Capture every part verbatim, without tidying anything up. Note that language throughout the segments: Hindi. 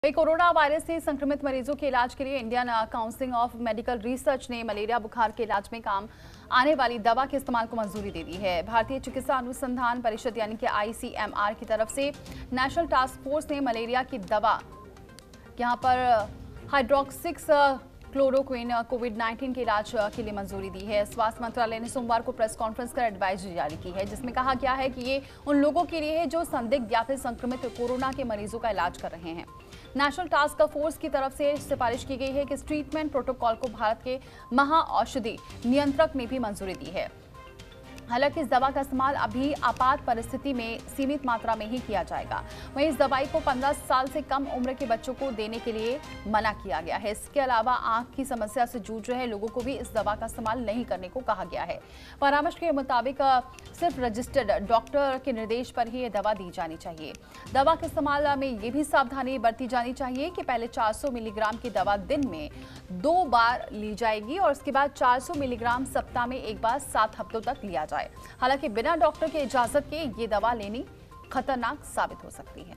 कोरोना वायरस से संक्रमित मरीजों के इलाज के लिए Indian council of medical research ने मलेरिया बुखार के इलाज में काम आने वाली दवा के इस्तेमाल को मंजूरी दे दी है। भारतीय चिकित्सा अनुसंधान परिषद यानी कि आई सी एम आर की तरफ से नेशनल टास्क फोर्स ने मलेरिया की दवा यहां पर हाइड्रोक्सिक्स क्लोरोक्विन कोविड नाइन्टीन के इलाज के लिए मंजूरी दी है। स्वास्थ्य मंत्रालय ने सोमवार को प्रेस कॉन्फ्रेंस कर एडवाइजरी जारी की है, जिसमें कहा गया है कि ये उन लोगों के लिए है जो संदिग्ध या फिर संक्रमित कोरोना के मरीजों का इलाज कर रहे हैं। नेशनल टास्क फोर्स की तरफ से सिफारिश की गई है कि इस ट्रीटमेंट प्रोटोकॉल को भारत के महाऔषधि नियंत्रक ने भी मंजूरी दी है। हालांकि इस दवा का इस्तेमाल अभी आपात परिस्थिति में सीमित मात्रा में ही किया जाएगा। वहीं इस दवाई को पंद्रह साल से कम उम्र के बच्चों को देने के लिए मना किया गया है। इसके अलावा आंख की समस्या से जूझ रहे लोगों को भी इस दवा का इस्तेमाल नहीं करने को कहा गया है। परामर्श के मुताबिक सिर्फ रजिस्टर्ड डॉक्टर के निर्देश पर ही ये दवा दी जानी चाहिए। दवा के इस्तेमाल में ये भी सावधानी बरती जानी चाहिए कि पहले चार सौ मिलीग्राम की दवा दिन में दो बार ली जाएगी और उसके बाद चार सौ मिलीग्राम सप्ताह में एक बार सात हफ्तों तक लिया जाए। हालांकि बिना डॉक्टर की इजाजत के ये दवा लेनी खतरनाक साबित हो सकती है।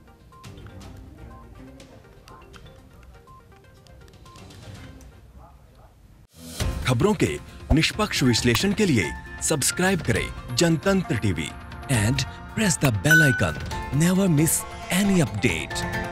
खबरों के निष्पक्ष विश्लेषण के लिए सब्सक्राइब करें Jantantra TV and press the bell icon. Never miss any update.